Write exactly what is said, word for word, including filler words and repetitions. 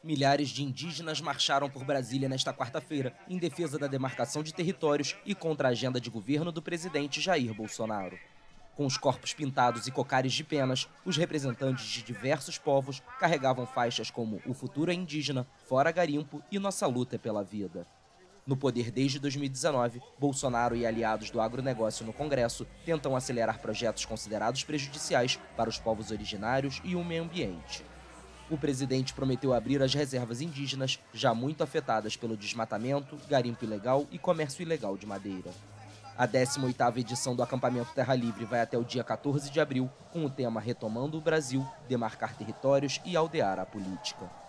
Milhares de indígenas marcharam por Brasília nesta quarta-feira, em defesa da demarcação de territórios e contra a agenda de governo do presidente Jair Bolsonaro. Com os corpos pintados e cocares de penas, os representantes de diversos povos carregavam faixas como "O futuro é indígena", "Fora garimpo" e "Nossa luta é pela vida". No poder desde dois mil e dezenove, Bolsonaro e aliados do agronegócio no Congresso tentam acelerar projetos considerados prejudiciais para os povos originários e o meio ambiente. O presidente prometeu abrir as reservas indígenas, já muito afetadas pelo desmatamento, garimpo ilegal e comércio ilegal de madeira. A décima oitava edição do acampamento Terra Livre vai até o dia quatorze de abril, com o tema Retomando o Brasil, Demarcar Territórios e Aldear a Política.